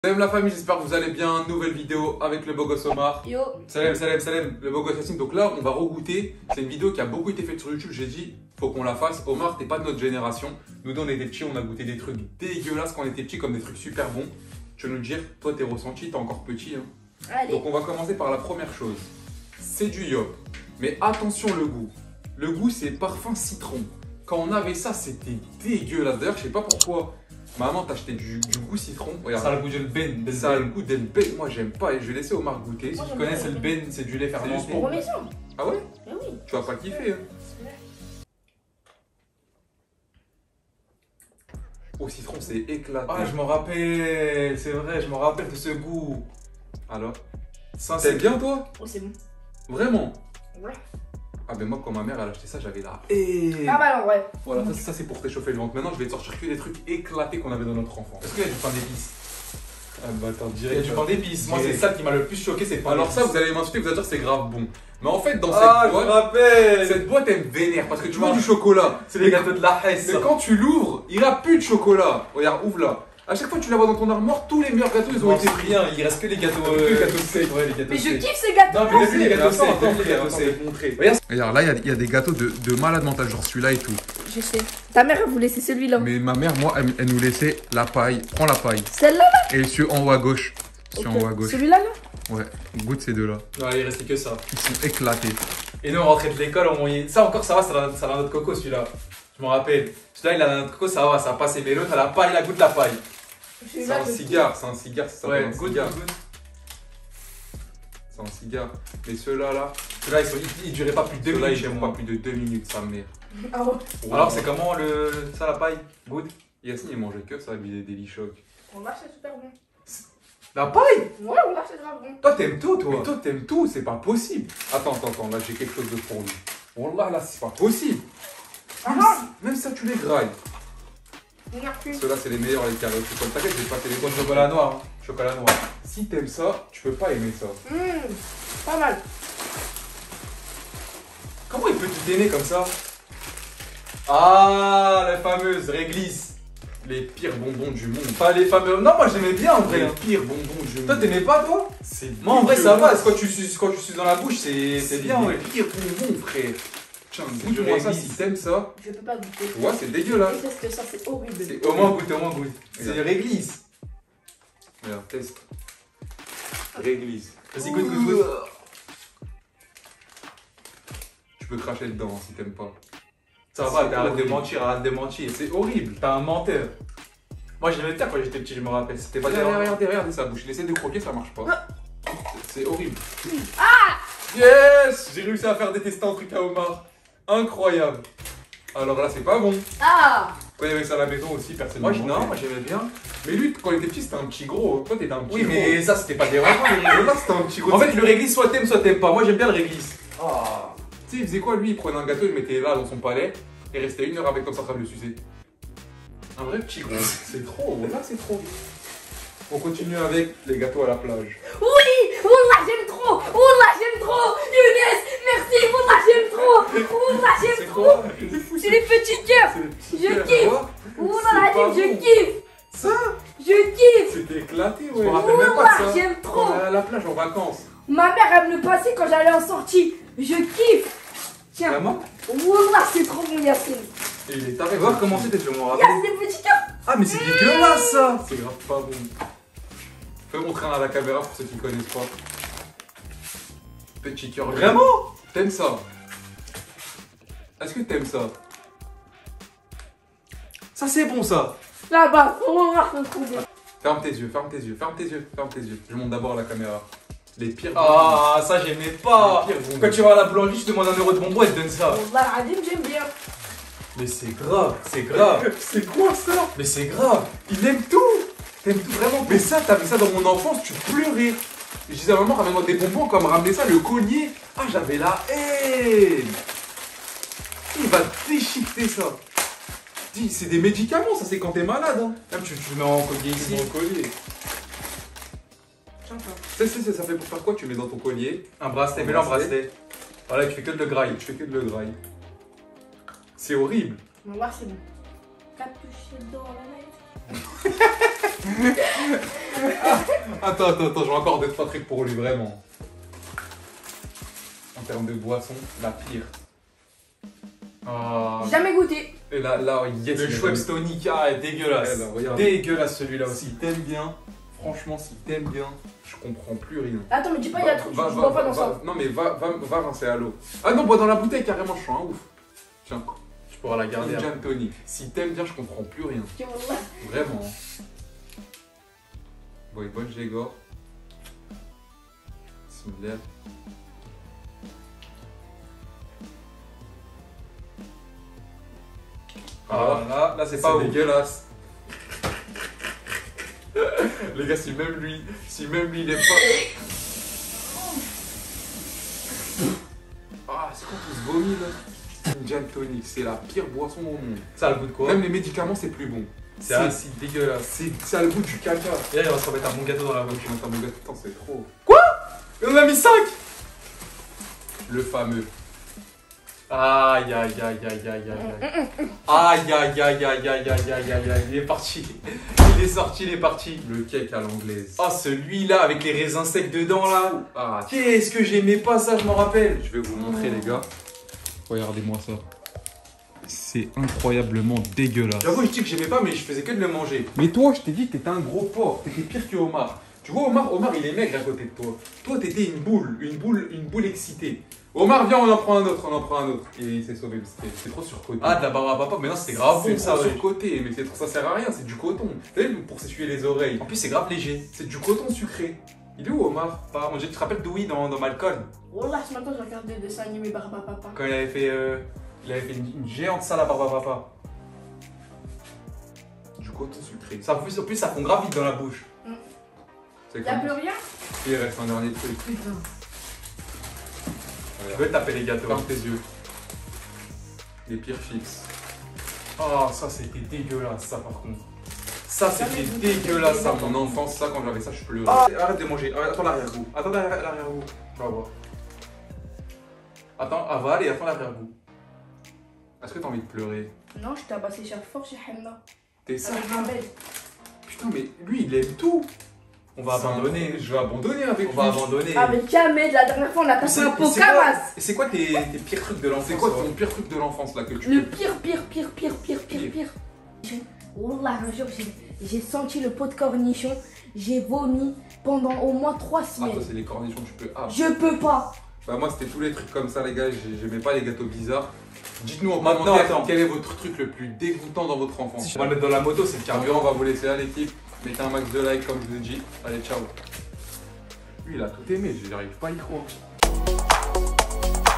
Salam la famille, j'espère que vous allez bien. Nouvelle vidéo avec le beau gosse Omar. Yo. Salam, salam, salam, le beau gosse Yacine. Donc là, on va regoûter. C'est une vidéo qui a beaucoup été faite sur YouTube. J'ai dit, faut qu'on la fasse. Omar, t'es pas de notre génération. Nous, on était petits, on a goûté des trucs dégueulasses quand on était petits, comme des trucs super bons. Tu veux nous dire, toi, tes ressentis, t'es encore petit. Hein. Allez. Donc on va commencer par la première chose. C'est du yop. Mais attention le goût. Le goût, c'est parfum citron. Quand on avait ça, c'était dégueulasse. D'ailleurs, je sais pas pourquoi. Maman t'a acheté du goût citron. Regarde. Ça a le goût du ben. Ça a le goût d'un ben. Moi, j'aime pas. Et je vais laisser Omar goûter. Moi, Tu connais, c'est le ben, c'est du lait fermenté. juste pour- Remets-en. Ah ouais? Mais oui. Tu vas pas kiffer. Hein. Au citron, c'est éclaté. Ah, je m'en rappelle, c'est vrai, je me rappelle de ce goût. Alors? Ça, C'est bien, toi? Oh, c'est bon. Vraiment? Ouais. Ah, ben moi, quand ma mère elle a acheté ça, j'avais là. Pas mal en vrai. Voilà, ça c'est pour t'échauffer le ventre. Maintenant, je vais te sortir que des trucs éclatés qu'on avait dans notre enfance. Est-ce qu'il y a du pain d'épices? Ah, bah attends, Il y a direct. du pain d'épices. Moi, c'est Direct. ça qui m'a le plus choqué, c'est le pain Alors, d'épices. ça, vous allez m'insulter, vous allez dire c'est grave bon. Mais en fait, dans Ah, cette je me boîte, rappelle. cette boîte, elle me vénère parce que tu Non. vois du chocolat. C'est les gâteaux de la Hesse. Mais quand tu l'ouvres, il n'y a plus de chocolat. Regarde, ouvre là. À chaque fois que tu la vois dans ton armoire, tous les meilleurs gâteaux, ils ont été pris. rien, il reste que les gâteaux. Que les gâteaux secs. Ouais, les gâteaux Mais je secs. kiffe ces gâteaux. Non, mais t'as vu les gâteaux Attends, secs, attends, t'as vu les frère, gâteaux attends, je vais secs. te montrer. Regarde. Regarde, là, il y a des gâteaux de malade mental, genre celui-là et tout. Je sais. Ta mère, elle voulait c'est celui-là. Mais ma mère, moi, elle nous laissait la paille. Prends la paille. Celle-là là. Et celui en haut à gauche. Celui en haut à gauche. Celui-là là. Ouais, goûte ces deux-là. Non, il restait que ça. Ils sont éclatés. Et nous, on rentrait de l'école, on voyait. Ça encore, ça va, ça a notre coco celui-là. Je me rappelle. Celui-là, il a notre coco, ça va, ça a passé. Mais l'autre, elle a la paille, la goutte de la paille. C'est Celui-là, un je cigare, c'est un cigare, ça s'appelle Ouais, un goûte, cigare. goûte. C'est un cigare. Mais ceux-là, là, Ceux-là, ils duraient pas plus de 2 ceux-là, minutes ils chez durent moi. pas plus de 2 minutes, sa mère. kiffe. Ah ouais. Alors, c'est comment ça, la paille? Goûte. Yacine, il mangeait que ça, lui, des Delichoc. On lâche, c'est super bon. La paille? Ouais, on lâche, c'est grave bon. Toi, t'aimes tout, toi. Mais toi, t'aimes tout, c'est pas possible. Attends, là, j'ai quelque chose de pour lui. Wallah, là, c'est pas possible. Ah non. Même ça, tu les grailles. Merci. Ceux-là, c'est les meilleurs, les carrés. Comme t'inquiète, je vais pas te les Bon, donner. chocolat noir. Hein. Chocolat noir. Si t'aimes ça, tu peux pas aimer ça. Pas mal. Comment il peut tout aimer comme ça? Ah, la fameuse réglisse. Les pires bonbons du monde. Pas les fameux. Non, moi j'aimais bien en vrai. Les Hein. pires bonbons du monde. Toi, t'aimais pas, toi? C'est Moi, en vrai, ça va. dégueulasse. Quand tu suces dans la bouche, c'est bien, les ouais. pires bonbons, frère. Tiens, C'est goûte-moi du ça réglisse. si t'aimes ça. Je peux pas goûter. Tu vois, c'est dégueulasse. Je sais que ça, c'est horrible. C'est Au moins goûte, au moins goûte. C'est Regarde. réglisse. Regarde, teste. Réglisse. Vas-y, goûte, goûte, goûte. Tu peux cracher dedans si t'aimes pas. Ça va, C'est arrête de horrible. mentir, arrête de mentir. C'est horrible. T'es un menteur. Moi, j'aimais bien quand j'étais petit, je me rappelle. C'était pas Regardez sa bouche. Il essaie de croquer, ça marche pas. C'est horrible. Ah. Yes! J'ai réussi à faire détester un truc à Omar. Incroyable. Alors là, c'est pas bon. Ah. Quand il y avait ça à la maison aussi, personne Moi, ne non, mangeait. moi j'aimais bien. Mais lui, quand il était petit, c'était un petit gros. Toi, t'étais un petit Oui, gros. mais ça, c'était pas dérangeant, les Là, réglisse. c'était un petit gros. En fait, le réglisse, soit t'aimes pas. Moi, j'aime bien le réglisse. Ah. Tu sais, il faisait quoi lui? Il prenait un gâteau, il le mettait là dans son palais et restait 1 heure avec comme ça en train de le sucer. Un vrai petit gros. C'est trop, là c'est trop. On continue avec les gâteaux à la plage. Oui. Wallah, j'aime trop. Wallah, j'aime trop. Younes, merci. Wallah, j'aime trop. Wallah, C'est j'aime trop. quoi? C'est fou, C'est les petits cœurs. c'est les petits Je cœurs, kiffe. quoi. Wallah, C'est pas je bon. kiffe. Ça, Je kiffe. c'était éclaté, Je ouais. me rappelle même pas de Wallah, ça. j'aime trop. On est à la plage en vacances. Ma mère, elle me le passait quand j'allais en sortie. Je kiffe. Tiens. Vraiment? Wallah, c'est trop bon, Yacine. Et il est Tu taré. vas voir comment c'était, je me Il y rappelle. a des petits cœurs. Ah, mais c'est dégueulasse ça. C'est grave pas bon. Fais montrer un à la caméra pour ceux qui connaissent pas. Petit cœur. Vraiment? T'aimes ça? Est-ce que t'aimes ça? Ça, c'est bon ça. Là-bas, Wallah, c'est trop bien. Ferme tes yeux, ferme tes yeux, ferme tes yeux, ferme tes yeux. Je monte d'abord à la caméra. Les pires. Ah, ça, j'aimais pas. Les pires bonbons. Quand tu vas à la boulangerie, tu demandes 1 euro de bonbon, elle te donne ça. Wallah, Adim, j'aime bien. Mais c'est grave, c'est grave. C'est quoi ça? Mais c'est grave. Il aime tout. T'aimes tout vraiment. Mais ça, t'avais ça dans mon enfance, tu pleurais. Je disais à maman, ramène-moi des bonbons, comme ramener ça, le collier. Ah, j'avais la haine. Il va déchiqueter ça. Dis, c'est des médicaments, ça, c'est quand t'es malade. Hein. Même tu le mets en collier ici. Mon collier. Tiens, tiens. Ça fait pour faire quoi? Tu mets dans ton collier. Un bracelet, Un mets-le en bracelet. bracelet. Voilà, tu fais que de le graille. Tu fais que de le graille. C'est horrible. Wallah, c'est bon. Capuché dans la neige. Attends, j'ai encore 2-3 trucs pour lui, vraiment. En termes de boisson, la pire. Ah. Jamais goûté. Et là, yes, Le Schweppes Tonica est dégueulasse. Ouais, là, regarde. Dégueulasse celui-là aussi. Si t'aimes bien, franchement, si t'aimes bien, je comprends plus rien. Attends, mais dis pas, il y a trop. Je Va- bois pas va- dans ça. va- Non, mais va rincer à l'eau. Ah non, bois dans la bouteille carrément, je suis un ouf. Tiens, Tu pourras la garder. une après. gin tonic. Si t'aimes bien, je comprends plus rien. Ok, wallah. Vraiment. Bon, bonne Gégor. Bismillah. Ah, là c'est pas ouf. dégueulasse. Les gars, si même lui il aime pas. Ah, c'est quoi tout ce vomi là? Une gin tonic, c'est la pire boisson au monde. Ça a le goût de quoi? Même les médicaments, c'est plus bon. C'est acide, dégueulasse. Ça a le goût du caca. Et là, il va se remettre un bon gâteau dans la bouche. Attends, mon gars, putain, c'est trop. Et on a mis 5. Le fameux. Aïe, aïe, aïe, aïe, aïe, aïe, aïe. Aïe, aïe, aïe, aïe, aïe, aïe, aïe, aïe, aïe. Il est parti. Il est sorti, il est parti. Le cake à l'anglaise. Oh, celui-là avec les raisins secs dedans là. Ah, Qu'est-ce que j'aimais pas ça, je m'en rappelle. je vais vous montrer, les gars. Regardez-moi ça. C'est incroyablement dégueulasse. J'avoue, je dis que j'aimais pas, mais je faisais que de le manger. Mais toi, je t'ai dit que t'étais un gros porc. T'étais pire que Omar. Tu vois, Omar, il est maigre à côté de toi. Toi, t'étais une boule excitée. Omar, viens, on en prend un autre. Et il s'est sauvé, c'était trop surcoté. Ah, de la barbe à papa, mais non, c'était grave bon C'est ça, trop ouais. surcoté, mais ça sert à rien, c'est du coton. T'as vu, pour s'essuyer les oreilles. En plus, c'est grave léger. C'est du coton sucré. Il est où, Omar? On dirait que tu te rappelles d'Ouï dans Malcolm, Wallah, ce matin, j'ai regardé des dessins animés Barba Papa. quand il avait fait une géante salle à barbe à papa. Du coton sucré. Ça, en plus, ça fond grave vite dans la bouche. C'est Y'a comme- plus rien? Il reste un dernier truc. Putain. Tu veux taper les gâteaux. Ferme tes yeux. Les pires chips. Oh, ça c'était dégueulasse, ça par contre. Ça c'était Jamais goûté. dégueulasse, ça. Ça, mon enfance, ça, quand j'avais ça, je pleurais. Ah, arrête de manger. Attends l'arrière-goût. Attends l'arrière-goût. Tu vas voir. Attends, avale et attends l'arrière-goût. Est-ce que t'as envie de pleurer? Non, je t'ai abassé cher fort chez Henna. T'es ça? Avec un bed. Putain, mais lui, il aime tout. On va abandonner. Je vais abandonner avec On lui. va abandonner. Avec Ahmed, la dernière fois, on a passé un pot camas. C'est quoi tes pires trucs de l'enfance? C'est quoi ton pire truc de l'enfance là que tu Le peux... pire. Wallah, un jour, j'ai senti le pot de cornichon. J'ai vomi pendant au moins 3 Ah, semaines. toi, c'est les cornichons, tu peux. Ah, Je peux pas. bah, moi, c'était tous les trucs comme ça, les gars. J'aimais pas les gâteaux bizarres. Dites-nous en Maintenant, commentaire attends. quel est votre truc le plus dégoûtant dans votre enfance. On va le mettre dans la moto, c'est le Carburant, carburant. on va vous laisser là, l'équipe. Mettez un max de like, comme je vous ai dit. Allez, ciao. Lui, il a tout aimé, j'arrive pas à y croire.